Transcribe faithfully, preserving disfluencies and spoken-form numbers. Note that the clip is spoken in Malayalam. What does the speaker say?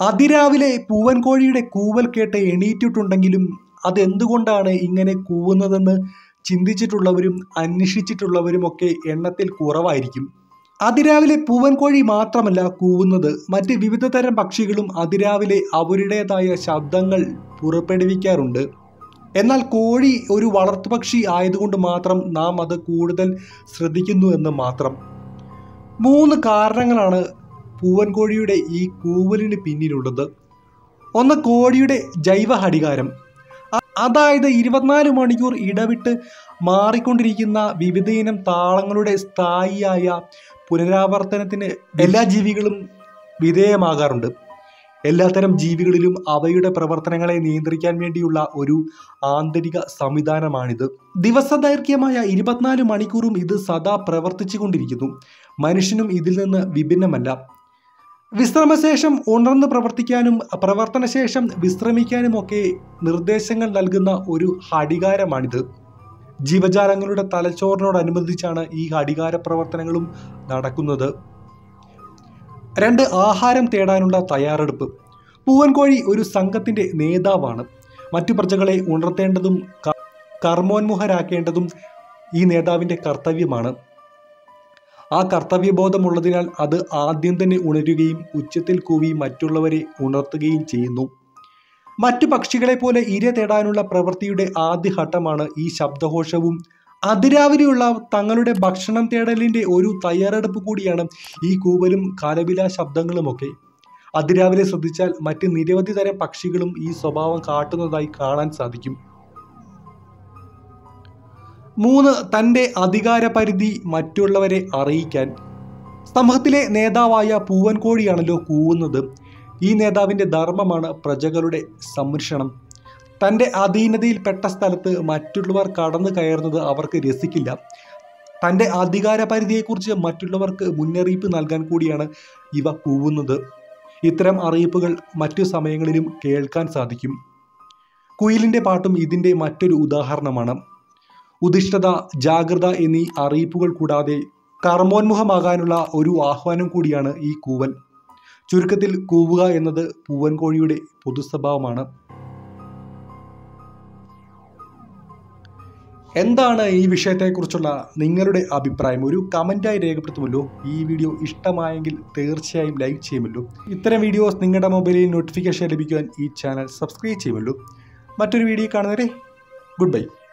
അതിരാവിലെ പൂവൻ കോഴിയുടെ കൂവൽ കേട്ട് എണീറ്റിട്ടുണ്ടെങ്കിലും അതെന്തുകൊണ്ടാണ് ഇങ്ങനെ കൂവുന്നതെന്ന് ചിന്തിച്ചിട്ടുള്ളവരും അന്വേഷിച്ചിട്ടുള്ളവരുമൊക്കെ എണ്ണത്തിൽ കുറവായിരിക്കും. അതിരാവിലെ പൂവൻ കോഴി മാത്രമല്ല കൂവുന്നത്, മറ്റ് വിവിധ തരം പക്ഷികളും അതിരാവിലെ അവരുടേതായ ശബ്ദങ്ങൾ പുറപ്പെടുവിക്കാറുണ്ട്. എന്നാൽ കോഴി ഒരു വളർത്തുപക്ഷി ആയതുകൊണ്ട് മാത്രം നാം അത് കൂടുതൽ ശ്രദ്ധിക്കുന്നു എന്ന് മാത്രം. മൂന്ന് കാരണങ്ങളാണ് പൂവൻ കോഴിയുടെ ഈ കൂവലിന് പിന്നിലുള്ളത്. ഒന്ന്, കോഴിയുടെ ജൈവ ഘടികാരം. അതായത് ഇരുപത്തിനാല് മണിക്കൂർ ഇടവിട്ട് മാറിക്കൊണ്ടിരിക്കുന്ന വിവിധയിനം താളങ്ങളുടെ സ്ഥായിയായ പുനരാവർത്തനത്തിന് എല്ലാ ജീവികളും വിധേയമാകാറുണ്ട്. എല്ലാത്തരം ജീവികളിലും അവയുടെ പ്രവർത്തനങ്ങളെ നിയന്ത്രിക്കാൻ വേണ്ടിയുള്ള ഒരു ആന്തരിക സംവിധാനമാണിത്. ദിവസദൈർഘ്യമായ ഇരുപത്തിനാല് മണിക്കൂറും ഇത് സദാ പ്രവർത്തിച്ചു കൊണ്ടിരിക്കുന്നു. മനുഷ്യനും ഇതിൽ നിന്ന് വിഭിന്നമല്ല. വിശ്രമശേഷം ഉണർന്ന് പ്രവർത്തിക്കാനും പ്രവർത്തനശേഷം വിശ്രമിക്കാനുമൊക്കെ നിർദ്ദേശങ്ങൾ നൽകുന്ന ഒരു ഘടികാരമാണിത്. ജീവജാലങ്ങളുടെ തലച്ചോറിനോടനുബന്ധിച്ചാണ് ഈ ഘടികാര പ്രവർത്തനങ്ങളും നടക്കുന്നത്. രണ്ട്, ആഹാരം തേടാനുള്ള തയ്യാറെടുപ്പ്. പൂവൻ കോഴി ഒരു സംഘത്തിൻ്റെ നേതാവാണ്. മറ്റു പ്രജകളെ ഉണർത്തേണ്ടതും കർമ്മോന്മുഖരാക്കേണ്ടതും ഈ നേതാവിൻ്റെ കർത്തവ്യമാണ്. ആ കർത്തവ്യബോധമുള്ളതിനാൽ അത് ആദ്യം തന്നെ ഉണരുകയും ഉച്ചത്തിൽ കൂവി മറ്റുള്ളവരെ ഉണർത്തുകയും ചെയ്യുന്നു. മറ്റു പക്ഷികളെ പോലെ ഇര തേടാനുള്ള പ്രവൃത്തിയുടെ ആദ്യഘട്ടമാണ് ഈ ശബ്ദഘോഷവും. അതിരാവിലെയുള്ള തങ്ങളുടെ ഭക്ഷണം തേടലിൻ്റെ ഒരു തയ്യാറെടുപ്പ് കൂടിയാണ് ഈ കൂവലും കലപില ശബ്ദങ്ങളുമൊക്കെ. അതിരാവിലെ ശ്രദ്ധിച്ചാൽ മറ്റ് നിരവധി തരം പക്ഷികളും ഈ സ്വഭാവം കാട്ടുന്നതായി കാണാൻ സാധിക്കും. മൂന്ന്, തൻ്റെ അധികാരപരിധി മറ്റുള്ളവരെ അറിയിക്കാൻ. സമൂഹത്തിലെ നേതാവായ പൂവൻ കോഴിയാണല്ലോ കൂവുന്നത്. ഈ നേതാവിൻ്റെ ധർമ്മമാണ് പ്രജകളുടെ സംരക്ഷണം. തൻ്റെ അധീനതയിൽപ്പെട്ട സ്ഥലത്ത് മറ്റുള്ളവർ കടന്നു കയറുന്നത് അവർക്ക് രസിക്കില്ല. തൻ്റെ അധികാരപരിധിയെക്കുറിച്ച് മറ്റുള്ളവർക്ക് മുന്നറിയിപ്പ് നൽകാൻ കൂടിയാണ് ഇവ കൂവുന്നത്. ഇത്തരം അറിയിപ്പുകൾ മറ്റു സമയങ്ങളിലും കേൾക്കാൻ സാധിക്കും. കുയിലിൻ്റെ പാട്ടും ഇതിൻ്റെ മറ്റൊരു ഉദാഹരണമാണ്. ഉദിഷ്ഠത, ജാഗ്രത എന്നീ അറിയിപ്പുകൾ കൂടാതെ കർമ്മോന്മുഖമാകാനുള്ള ഒരു ആഹ്വാനം കൂടിയാണ് ഈ കൂവൽ. ചുരുക്കത്തിൽ, കൂവുക എന്നത് പൂവൻ കോഴിയുടെ പൊതുസ്വഭാവമാണ്. എന്താണ് ഈ വിഷയത്തെക്കുറിച്ചുള്ള നിങ്ങളുടെ അഭിപ്രായം? ഒരു കമൻറ്റായി രേഖപ്പെടുത്തുമല്ലോ. ഈ വീഡിയോ ഇഷ്ടമായെങ്കിൽ തീർച്ചയായും ലൈക്ക് ചെയ്യുമല്ലോ. ഇത്തരം വീഡിയോസ് നിങ്ങളുടെ മൊബൈലിൽ നോട്ടിഫിക്കേഷൻ ലഭിക്കുവാൻ ഈ ചാനൽ സബ്സ്ക്രൈബ് ചെയ്യുമല്ലോ. മറ്റൊരു വീഡിയോ കാണുന്നവരെ ഗുഡ് ബൈ.